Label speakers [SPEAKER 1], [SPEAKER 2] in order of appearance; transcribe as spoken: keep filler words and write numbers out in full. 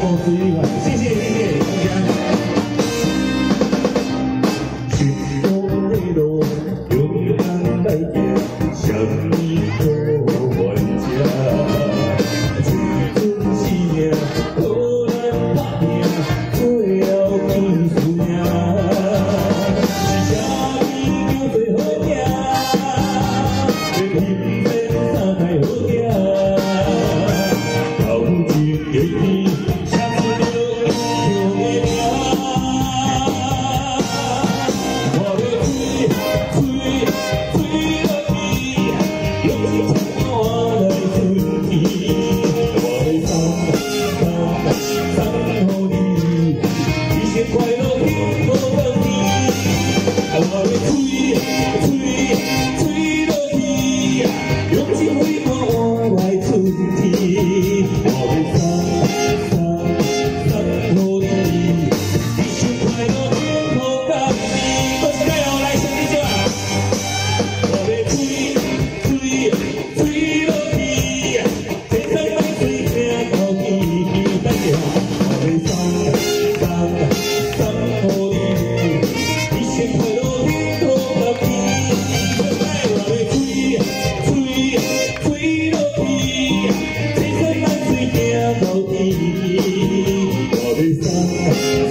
[SPEAKER 1] 水源，谢谢谢谢大家。心中的路，勇敢来行，什么好冤家？青春是命，苦难打拼，最后见输赢。是啥物叫做好命？要拼命三代好囝，头前的天。 我要送。